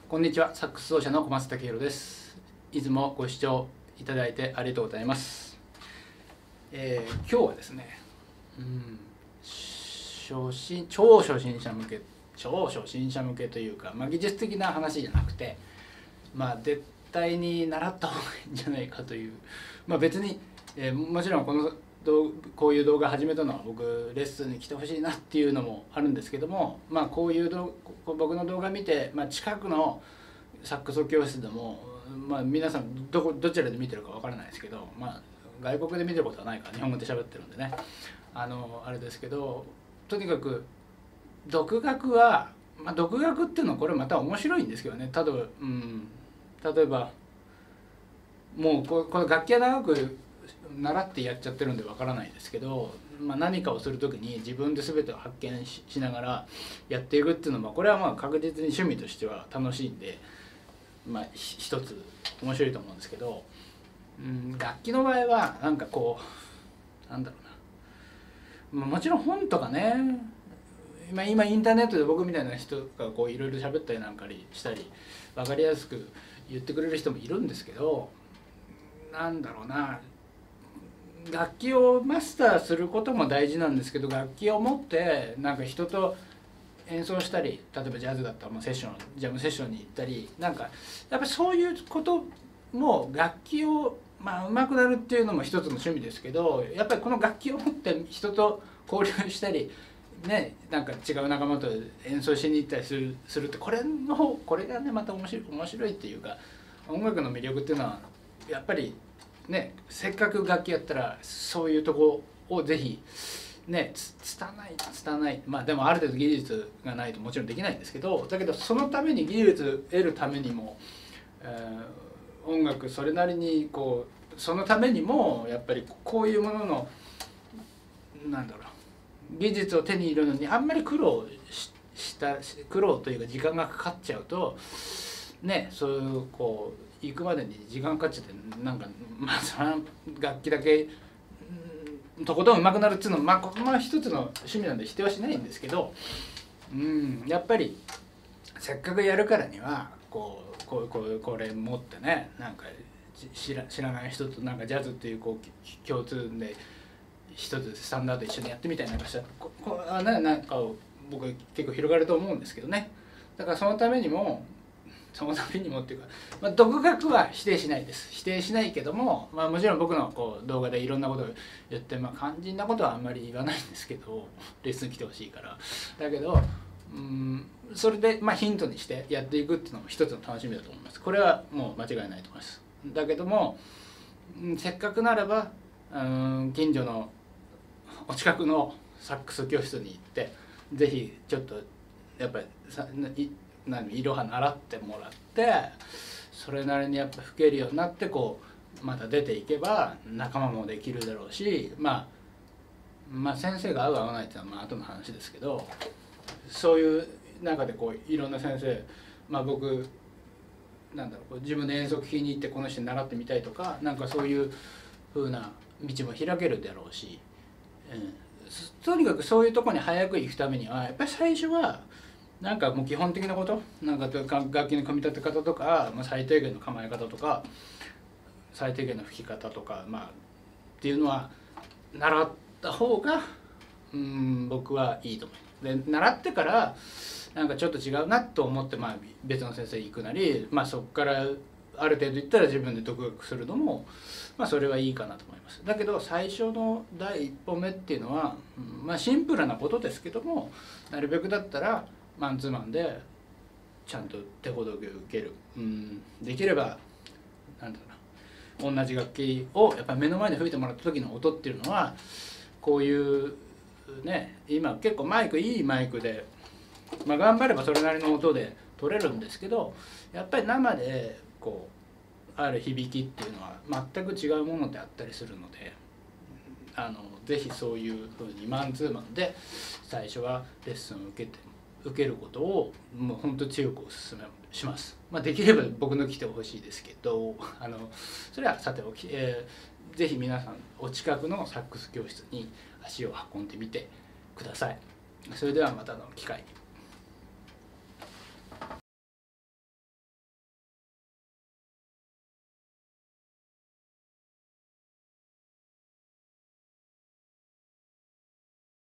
こんにちは、サックス奏者の小松武弘です。いつもご視聴いただいてありがとうございます。今日はですね、超初心者向けというか、技術的な話じゃなくて、絶対に習った方がいいんじゃないかという、別に、もちろんこういう動画始めたのは僕レッスンに来てほしいなっていうのもあるんですけども、こういう僕の動画見て、近くのサックス教室でも、皆さんどちらで見てるかわからないですけど、外国で見てることはないから日本語で喋ってるんでね、あれですけど、とにかく独学は、独学っていうのはこれまた面白いんですけどね。例えばもうこの楽器は長く習ってやっちゃってるんでわからないですけど、何かをする時に自分で全てを発見しながらやっていくっていうのは、これは確実に趣味としては楽しいんで、一つ面白いと思うんですけど、楽器の場合はもちろん本とかね、今インターネットで僕みたいな人がいろいろ喋ったりなんかしたり分かりやすく言ってくれる人もいるんですけど、楽器をマスターすることも大事なんですけど、楽器を持って人と演奏したり、例えばジャズだったらジャムセッションに行ったり、やっぱりそういうことも楽器を上手くなるっていうのも一つの趣味ですけど、やっぱりこの楽器を持って人と交流したりね、違う仲間と演奏しに行ったりするってこれがねまた面白いっていうか、音楽の魅力っていうのはやっぱりね、せっかく楽器やったらそういうとこをぜひね拙いでもある程度技術がないともちろんできないんですけど、だけどそのために技術得るためにも、音楽それなりにそのためにもやっぱりこういうものの技術を手に入れるのにあんまり苦労というか時間がかかっちゃうとね、そういう行くまでに時間かかっちゃってその楽器だけとことん上手くなるっていうのは一つの趣味なんで否定はしないんですけど、やっぱりせっかくやるからにはこれ持ってね、知らない人とジャズっていう共通で一つスタンダード一緒にやってみたりしたら僕結構広がると思うんですけどね。だからそのためにもっていうか、独学は否定しないです。否定しないけども、もちろん僕の動画でいろんなことを言って、肝心なことはあんまり言わないんですけど、レッスン来てほしいから。だけどそれでヒントにしてやっていくっていうのも一つの楽しみだと思います。これはもう間違いないと思います。だけどもせっかくならば近所のお近くのサックス教室に行ってぜひちょっとやっぱりいろは習ってもらって、それなりにやっぱ吹けるようになってまた出ていけば仲間もできるだろうし、先生が合う合わないっていうのは後の話ですけど、そういう中でいろんな先生、僕自分で演奏聴きに行ってこの人に習ってみたいとかそういう風な道も開けるだろうし、とにかくそういうとこに早く行くためにはやっぱり最初はもう基本的なこと楽器の組み立て方とか、最低限の構え方とか最低限の吹き方とかっていうのは習った方が僕はいいと思います。で習ってからちょっと違うなと思って別の先生行くなり、そこからある程度いったら自分で独学するのもそれはいいかなと思います。だけど最初の第一歩目っていうのはシンプルなことですけども、なるべくだったらマンツーマンでちゃんと手ほどきを受ける、できれば同じ楽器をやっぱり目の前で吹いてもらった時の音っていうのはこういうね、今結構いいマイクで、頑張ればそれなりの音で取れるんですけど、やっぱり生である響きっていうのは全く違うものであったりするので、ぜひそういうふうにマンツーマンで最初はレッスンを受けることをもう本当に強くお勧めします。できれば僕の来てほしいですけど、それはさておき、ぜひ皆さんお近くのサックス教室に足を運んでみてください。それではまたの機会に。